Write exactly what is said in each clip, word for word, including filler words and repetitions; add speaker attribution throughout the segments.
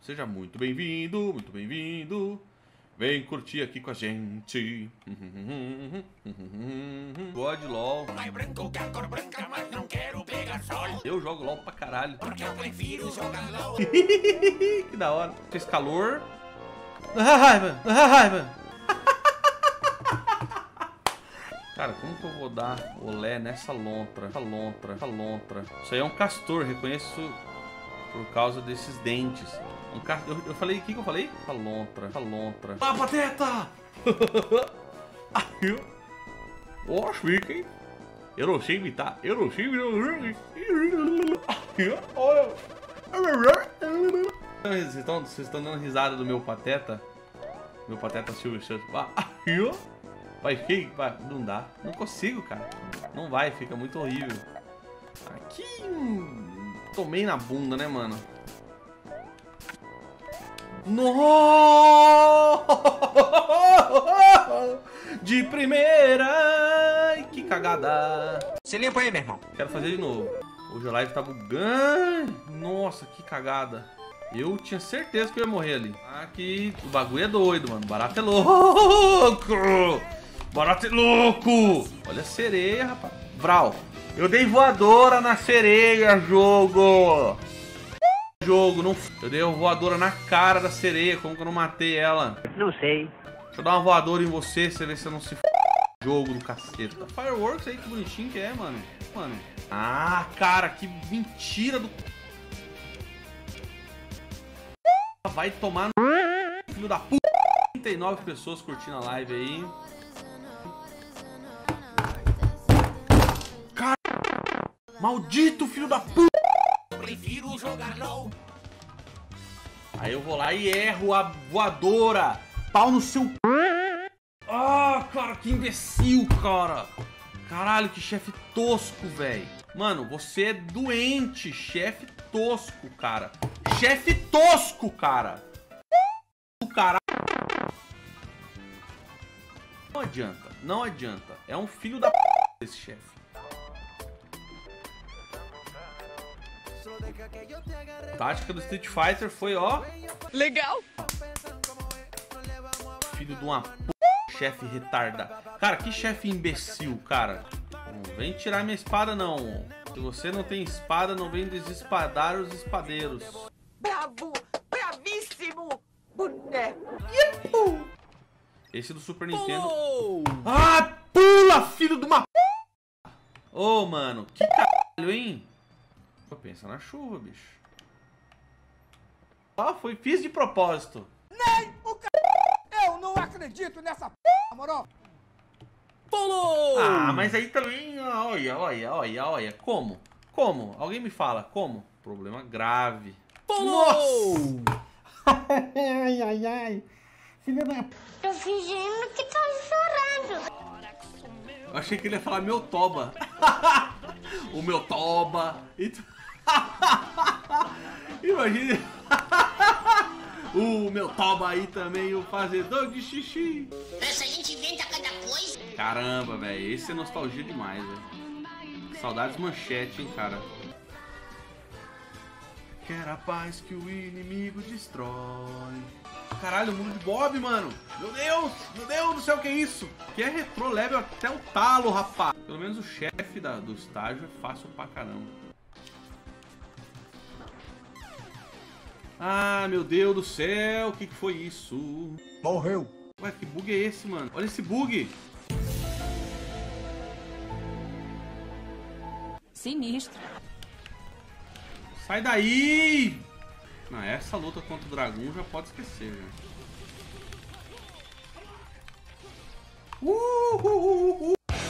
Speaker 1: Seja muito bem-vindo, muito bem-vindo. Vem curtir aqui com a gente. God LOL. Eu jogo LOL pra caralho. Porque eu prefiro jogar LOL. Que da hora. Fez calor. Raiva, raiva. Cara, como que eu vou dar olé nessa lontra? Essa lontra, essa lontra. Isso aí é um castor, reconheço por causa desses dentes. Um ca... eu, eu falei, o que que eu falei? Essa lontra, essa lontra. Ah, pateta! Ó, chique, hein? Eu não sei imitar, eu não sei imitar. Vocês estão, vocês estão dando risada do meu pateta? Meu pateta Silvio Santos. Vai, que vai, não dá. Não consigo, cara. Não vai, fica muito horrível. Aqui, hum, tomei na bunda, né, mano? No! De primeira! Ai, que cagada!
Speaker 2: Se limpa aí, meu irmão.
Speaker 1: Quero fazer de novo. Hoje a live tá bugando. Nossa, que cagada. Eu tinha certeza que eu ia morrer ali. Aqui, o bagulho é doido, mano. Barato é louco! Barato é louco! Olha a sereia, rapaz. Vral. Eu dei voadora na sereia, jogo! Jogo, não... Eu dei uma voadora na cara da sereia. Como que eu não matei ela?
Speaker 2: Não sei.
Speaker 1: Deixa eu dar uma voadora em você, você vê se eu não se f... Jogo do cacete. Fireworks aí, que bonitinho que é, mano. Mano. Ah, cara, que mentira do... Vai tomar no... Filho da p... trinta e nove pessoas curtindo a live aí. Cara... Maldito filho da p...
Speaker 2: Prefiro jogar LOL.
Speaker 1: Aí eu vou lá e erro a voadora. Pau no seu... Ah, cara, que imbecil, cara. Caralho, que chefe tosco, velho. Mano, você é doente. Chefe tosco, cara. Chefe tosco, cara. O cara... Não adianta, não adianta. É um filho da p... esse chefe. A tática do Street Fighter foi, ó...
Speaker 2: Legal.
Speaker 1: Filho de uma p... chefe retarda. Cara, que chefe imbecil, cara. Não vem tirar minha espada, não. Se você não tem espada, não vem desespadar os espadeiros.
Speaker 3: Bravo! Bravíssimo! Boneco!
Speaker 1: Ipu! Esse do Super Nintendo...
Speaker 2: Oh!
Speaker 1: Ah, pula, filho de uma p... Ô, oh, mano, que caralho, hein? Pô, pensa na chuva, bicho. Ah, foi, fiz de propósito.
Speaker 3: Nem o c... Eu não acredito nessa p... moral!
Speaker 2: Pulou!
Speaker 1: Ah, mas aí também, olha, olha, olha, olha. Como? Como? Alguém me fala, como? Problema grave.
Speaker 2: Pulou!
Speaker 1: Ai, ai, ai. Filha da p...
Speaker 4: Tô fingindo que tô chorando.
Speaker 1: Eu achei que ele ia falar meu toba. O meu toba. E tu... Imagina. O meu toba aí também, o fazedor de xixi.
Speaker 4: Essa gente inventa cada coisa.
Speaker 1: Caramba, velho. Esse é nostalgia demais, velho. Saudades manchete, hein, cara. Quer a paz que o inimigo destrói. Caralho, o mundo de Bob, mano. Meu Deus, meu Deus do céu, que é isso? Que é retrô level até o talo, rapaz. Pelo menos o chefe da, do estágio é fácil pra caramba. Ah, meu Deus do céu, o que, que foi isso?
Speaker 3: Morreu!
Speaker 1: Ué, que bug é esse, mano? Olha esse bug.
Speaker 5: Sinistro.
Speaker 1: Sai daí! Não, essa luta contra o dragão já pode esquecer, já. Uh, uh, uh, uh.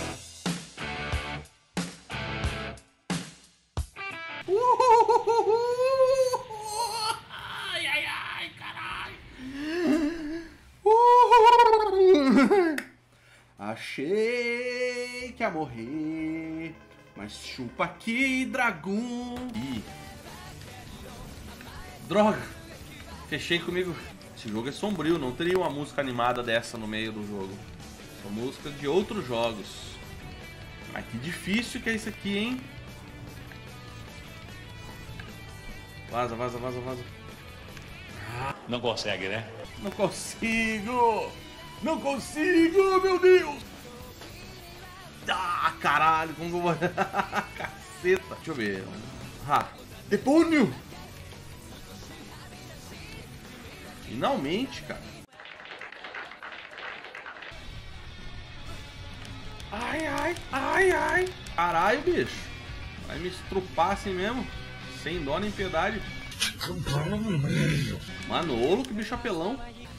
Speaker 1: Uh, uh, uh, uh. Ai, ai, ai, caralho. Uh. Achei que ia morrer, mas chupa aqui, dragão. Ih. Droga! Fechei comigo. Esse jogo é sombrio, não teria uma música animada dessa no meio do jogo. São músicas de outros jogos. Mas que difícil que é isso aqui, hein? Vaza, vaza, vaza, vaza.
Speaker 2: Não consegue, né?
Speaker 1: Não consigo! Não consigo, meu Deus! Ah, caralho, como que eu vou... Caceta! Deixa eu ver. Ah, demônio! Finalmente, cara. Ai, ai, ai, ai. Caralho, bicho. Vai me estrupar assim mesmo. Sem dó nem piedade. Manolo, que bicho apelão.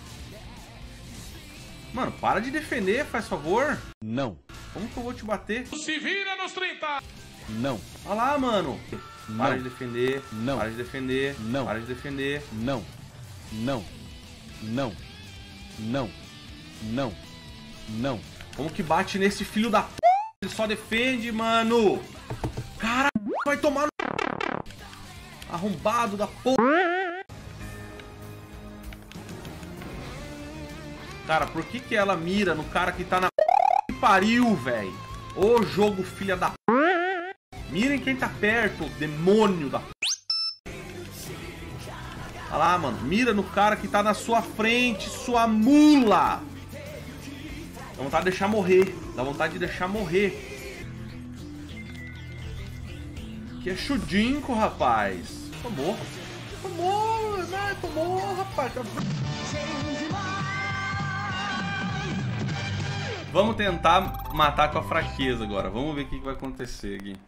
Speaker 1: Mano, para de defender, faz favor.
Speaker 5: Não.
Speaker 1: Como que eu vou te bater?
Speaker 2: Se vira nos trinta!
Speaker 5: Não.
Speaker 1: Olha lá, mano.
Speaker 5: Não.
Speaker 1: Para de defender.
Speaker 5: Não.
Speaker 1: Para de defender.
Speaker 5: Não.
Speaker 1: Para de defender.
Speaker 5: Não. Não. Não. Não. Não. Não.
Speaker 1: Como que bate nesse filho da p... Ele só defende, mano. Cara, vai tomar no... Arrombado da p... Cara, por que que ela mira no cara que tá na p... que pariu, velho? Ô jogo filha da p... Mirem quem tá perto, demônio da p... Olha lá, mano. Mira no cara que tá na sua frente, sua mula. Dá vontade de deixar morrer. Dá vontade de deixar morrer. Que é chudinco, rapaz. Tomou. Tomou, né? Tomou, rapaz. Vamos tentar matar com a fraqueza agora. Vamos ver o que vai acontecer aqui.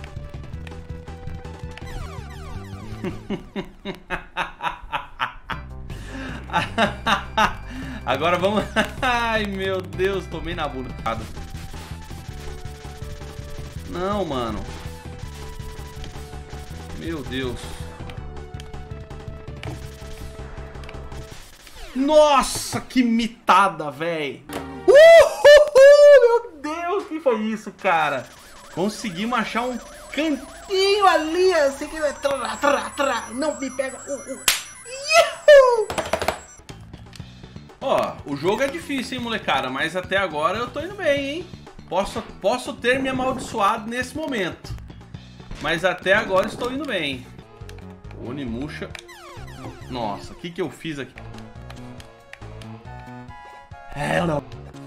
Speaker 1: Agora vamos... Ai, meu Deus, tomei na bunda. Não, mano. Meu Deus. Nossa, que mitada, velho. Meu Deus, o que foi isso, cara? Conseguimos achar um cantinho ali, assim que... Não me pega. Uh, uh. Ó, o jogo é difícil, hein, molecada, mas até agora eu tô indo bem, hein? Posso, posso ter me amaldiçoado nesse momento, mas até agora estou indo bem. Onimusha. Nossa, o que que eu fiz aqui? Hello.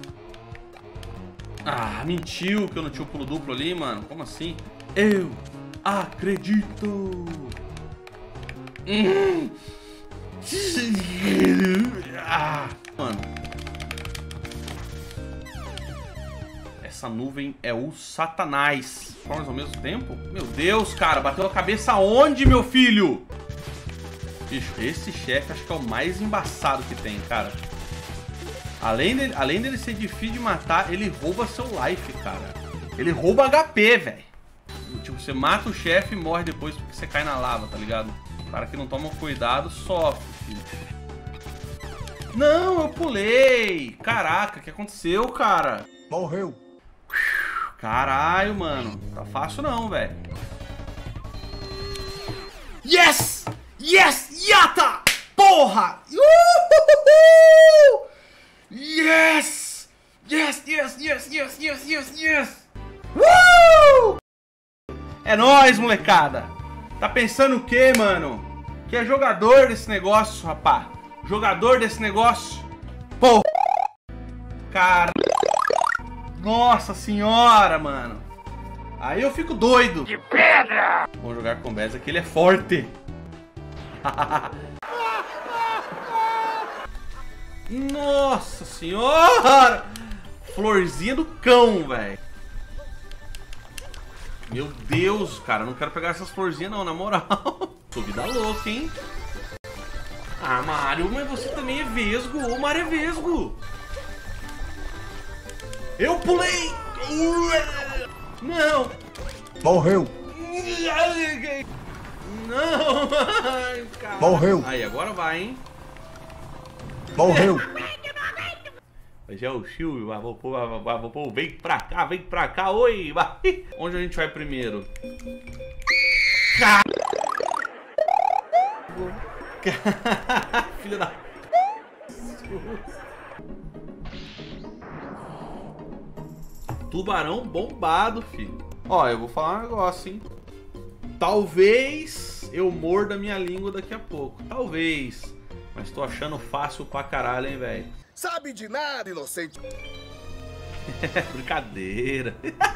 Speaker 1: Ah, mentiu que eu não tinha o pulo duplo ali, mano. Como assim? Eu acredito. Hum. Ah, mano. Essa nuvem é o Satanás. Formas ao mesmo tempo? Meu Deus, cara. Bateu a cabeça onde, meu filho? Bicho, esse chefe acho que é o mais embaçado que tem, cara. Além dele, além dele ser difícil de matar, ele rouba seu life, cara. Ele rouba H P, velho. Tipo, você mata o chefe e morre depois porque você cai na lava, tá ligado? O cara que não toma cuidado sofre, filho. Não, eu pulei. Caraca, o que aconteceu, cara?
Speaker 3: Morreu.
Speaker 1: Caralho, mano. Tá fácil não, velho. Yes! Yes! Yata! Porra! Uhul! Yes! Yes, yes, yes, yes, yes, yes, yes! Uh! É nóis, molecada! Tá pensando o quê, mano? Que é jogador desse negócio, rapá. Jogador desse negócio. Pô! Cara... Nossa senhora, mano. Aí eu fico doido. De pedra! Vamos jogar com o Bez aqui, ele é forte. Nossa senhora! Florzinha do cão, velho. Meu Deus, cara, não quero pegar essas florzinhas não, na moral. Sou vida louca, hein? Ah, Mario, mas você também é vesgo. O Mario é vesgo. Eu pulei! Não!
Speaker 3: Morreu.
Speaker 1: Não! Ai,
Speaker 3: Morreu.
Speaker 1: Aí, agora vai, hein?
Speaker 3: Morreu.
Speaker 1: Hoje é o Silvio, vou vem pra cá, vem pra cá, oi! Vai. Onde a gente vai primeiro? Car... Filha da... Tubarão bombado, filho. Ó, eu vou falar um negócio, hein? Talvez eu morda minha língua daqui a pouco. Talvez. Mas tô achando fácil pra caralho, hein, velho.
Speaker 6: Sabe de nada, inocente.
Speaker 1: Brincadeira.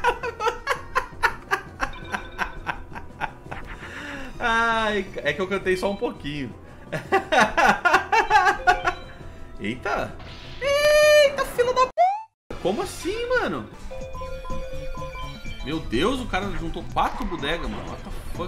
Speaker 1: Ai, é que eu cantei só um pouquinho. Eita. Eita, fila da p... Como assim, mano? Meu Deus, o cara juntou quatro bodegas, mano. What the fuck?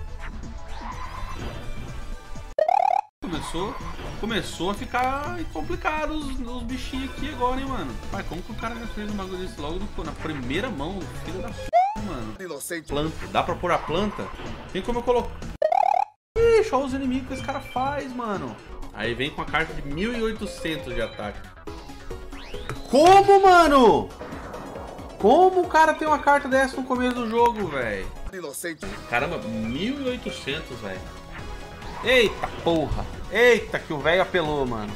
Speaker 1: Começou, começou a ficar complicado os, os bichinhos aqui agora, hein, mano. Pai, como que o cara já fez um bagulho desse logo no, na primeira mão, filho da p, mano?
Speaker 6: Inocente.
Speaker 1: Planta. Dá pra pôr a planta? Tem como eu colocar... Ixi, olha os inimigos que esse cara faz, mano. Aí vem com a carta de mil e oitocentos de ataque. Como, mano? Como o cara tem uma carta dessa no começo do jogo, velho?
Speaker 6: Inocente.
Speaker 1: Caramba, mil e oitocentos, velho. Eita porra. Eita, que o velho apelou, mano.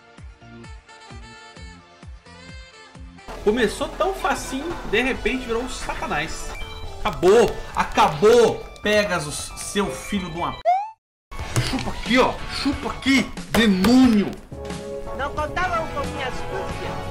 Speaker 1: Começou tão facinho, de repente virou um satanás. Acabou, acabou, Pegasus, seu filho de uma p... Chupa aqui, ó, chupa aqui, demônio.
Speaker 7: Não contavam com minhas dúvidas.